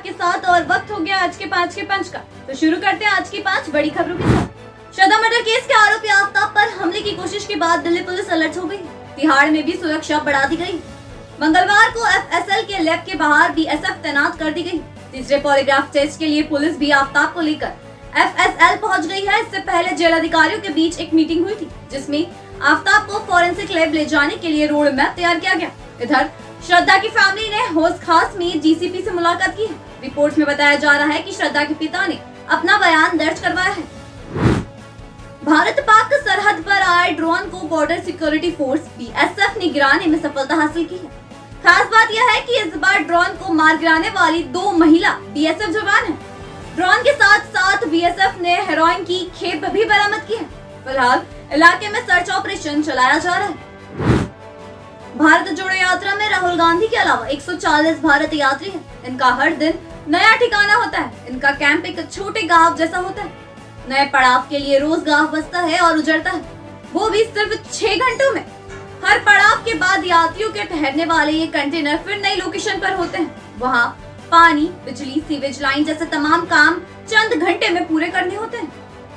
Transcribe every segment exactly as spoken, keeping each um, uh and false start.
के साथ और वक्त हो गया आज के पाँच के पंच का। तो शुरू करते हैं आज की पांच बड़ी खबरों के साथ। श्रद्धा मर्डर केस के आरोपी आफ्ताब पर हमले की कोशिश के बाद दिल्ली पुलिस अलर्ट हो गई। तिहाड़ में भी सुरक्षा बढ़ा दी गई। मंगलवार को एफ एस एल के लैब के बाहर बी एस एफ तैनात कर दी गई। तीसरे पॉलीग्राफ टेस्ट के लिए पुलिस भी आफ्ताब को लेकर एफ एस एल पहुंच गई है। इससे पहले जेल अधिकारियों के बीच एक मीटिंग हुई थी, जिसमें आफ्ताब को फॉरेंसिक लैब ले जाने के लिए रोड मैप तैयार किया गया। इधर श्रद्धा की फैमिली ने हौस खास में जी सी पी से मुलाकात की है। रिपोर्ट में बताया जा रहा है कि श्रद्धा के पिता ने अपना बयान दर्ज करवाया है। भारत पाक सरहद पर आए ड्रोन को border security force B S F ने गिराने में सफलता हासिल की है। खास बात यह है कि इस बार ड्रोन को मार गिराने वाली दो महिला बी एस एफ जवान हैं। ड्रोन के साथ साथ बी एस एफ ने हेरोइन की खेप भी बरामद की है। फिलहाल इलाके में सर्च ऑपरेशन चलाया जा रहा है। भारत जोड़ो यात्रा में राहुल गांधी के अलावा एक सौ चालीस भारत यात्री हैं। इनका हर दिन नया ठिकाना होता है। इनका कैंप एक छोटे गांव जैसा होता है। नए पड़ाव के लिए रोज गांव बसता है और उजड़ता है, वो भी सिर्फ छह घंटों में। हर पड़ाव के बाद यात्रियों के ठहरने वाले ये कंटेनर फिर नई लोकेशन पर होते हैं। वहाँ पानी, बिजली, सीवेज लाइन जैसे तमाम काम चंद घंटे में पूरे करने होते हैं।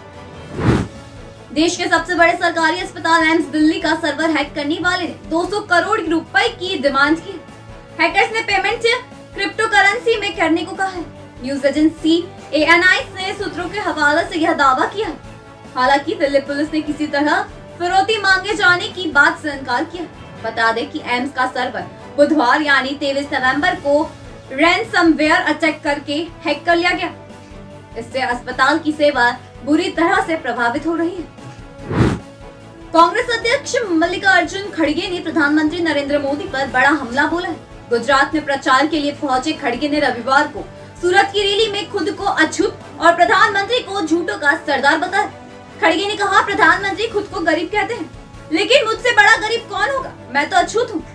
देश के सबसे बड़े सरकारी अस्पताल एम्स दिल्ली का सर्वर हैक करने वाले ने दो सौ करोड़ रुपए की डिमांड की। हैकर्स ने पेमेंट क्रिप्टो करेंसी में करने को कहा है। News agency A N I ने सूत्रों के हवाले से यह दावा किया है। हालांकि दिल्ली पुलिस ने किसी तरह फिरौती मांगे जाने की बात से इनकार किया। बता दें कि एम्स का सर्वर बुधवार यानी तेईस नवंबर को रैनसमवेयर अटैक करके हैक कर लिया गया। इससे अस्पताल की सेवा बुरी तरह से प्रभावित हो रही है। कांग्रेस अध्यक्ष मल्लिकार्जुन खड़गे ने प्रधानमंत्री नरेंद्र मोदी पर बड़ा हमला बोला है। गुजरात में प्रचार के लिए पहुंचे खड़गे ने रविवार को सूरत की रैली में खुद को अछूत और प्रधानमंत्री को झूठों का सरदार बताया। खड़गे ने कहा, प्रधानमंत्री खुद को गरीब कहते हैं, लेकिन मुझसे बड़ा गरीब कौन होगा? मैं तो अछूत हूँ।